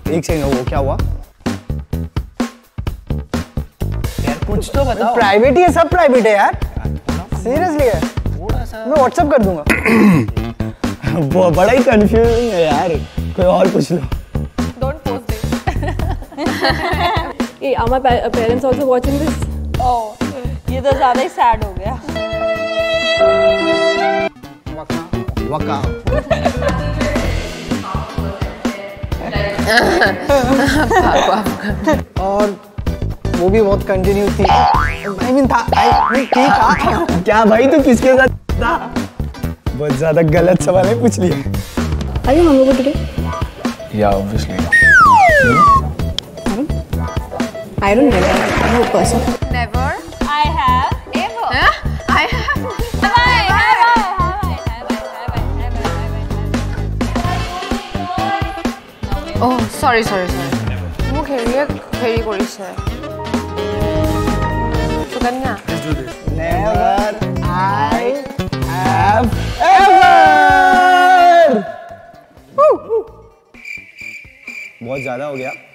एक सेकंड, वो क्या हुआ यार? कुछ तो बताओ। प्राइवेट ही है, सब प्राइवेट है यार, सीरियसली है। थोड़ा सा मैं व्हाट्सएप कर दूंगा। वो बड़ा ही कंफ्यूजिंग है यार, कोई और पूछ लो। Don't post this. Hey, are my parents also watching this? Oh, ये तो ज़्यादा ही sad हो गया। वका और वो भी बहुत कंटिन्यू थी। I mean था, क्या भाई तू किसके साथ था? बहुत ज्यादा गलत सवाल है पूछ लिया। Are you hungover today? Yeah, obviously. I don't know. I'm a person. Never. I have. Ever. I have. Have I? Oh, sorry. মোক হেৰিয়ে হেৰি কৰিছে। Sukanya. Never I have ever। बहुत ज्यादा हो गया।